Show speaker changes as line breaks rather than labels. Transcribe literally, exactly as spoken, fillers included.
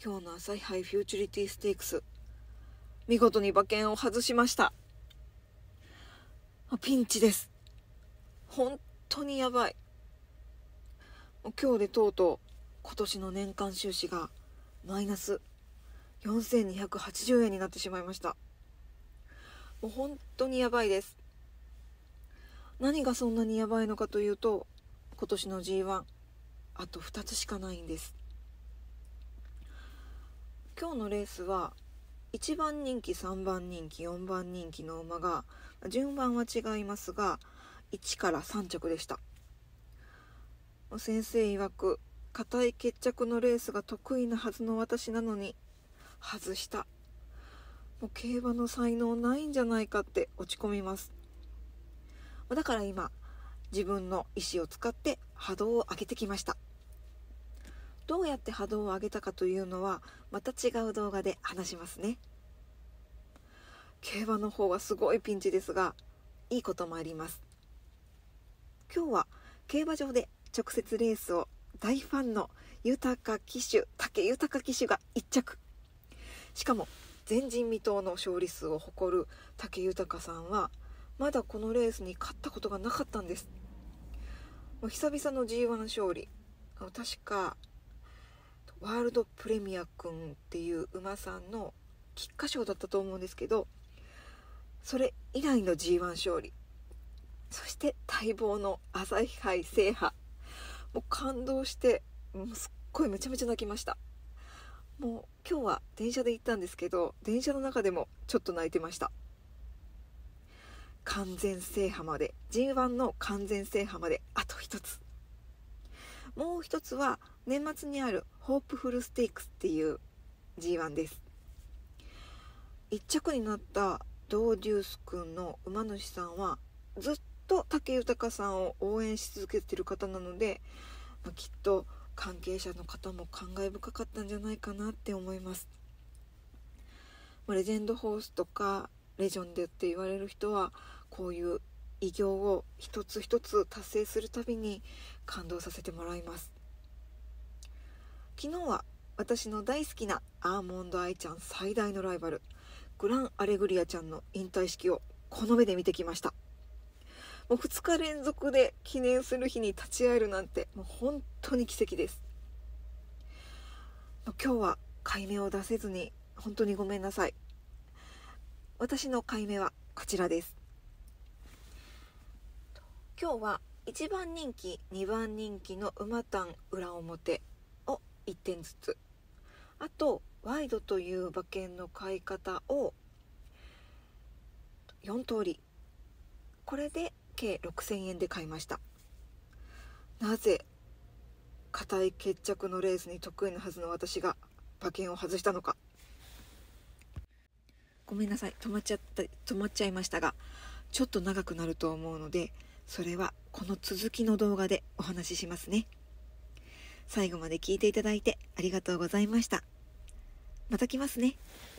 今日の朝日杯フューチュリティステークス、見事に馬券を外しました。ピンチです。本当にやばい。今日でとうとう今年の年間収支がマイナスよんせんにひゃくはちじゅうえんになってしまいました。もう本当にやばいです。何がそんなにやばいのかというと、今年の ジーワン あとふたつしかないんです。今日のレースはいちばん人気、さんばん人気、よんばん人気の馬が順番は違いますがいちからさん着でした。先生曰く固い決着のレースが得意なはずの私なのに外した。もう競馬の才能ないんじゃないかって落ち込みます。だから今自分の意思を使って波動を上げてきました。どうやって波動を上げたかというのはまた違う動画で話しますね。競馬の方はすごいピンチですがいいこともあります。今日は競馬場で直接レースを大ファンの豊騎手武豊騎手がいっ着、しかも前人未到の勝利数を誇る武豊さんはまだこのレースに勝ったことがなかったんです。もう久々の ジーワン 勝利、確かワールドプレミア君っていう馬さんの菊花賞だったと思うんですけど、それ以来の ジーワン 勝利、そして待望の朝日杯制覇、もう感動してもうすっごいめちゃめちゃ泣きました。もう今日は電車で行ったんですけど電車の中でもちょっと泣いてました。完全制覇まで ジーワン の完全制覇まであと一つ。もう一つは年末にあるホープフルステークスっていう ジーワン です。いっ着になったドーデュース君の馬主さんはずっと武豊さんを応援し続けている方なので、まあ、きっと関係者の方も感慨深かったんじゃないかなって思います。まあ、レジェンドホースとかレジョンドって言われる人はこういう偉業を一つ一つ達成するたびに感動させてもらいます。昨日は私の大好きなアーモンドアイちゃん最大のライバルグランアレグリアちゃんの引退式をこの目で見てきました。もうふつか連続で記念する日に立ち会えるなんてもう本当に奇跡です。今日は買い目を出せずに本当にごめんなさい。私の買い目はこちらです。今日はいちばん人気、にばん人気の馬単裏表をいってんずつ、あとワイドという馬券の買い方をよん通り、これで計ろくせんえんで買いました。なぜ固い決着のレースに得意なはずの私が馬券を外したのか。ごめんなさい、止まっちゃった止まっちゃいましたが、ちょっと長くなると思うのでそれはこの続きの動画でお話ししますね。最後まで聞いていただいてありがとうございました。また来ますね。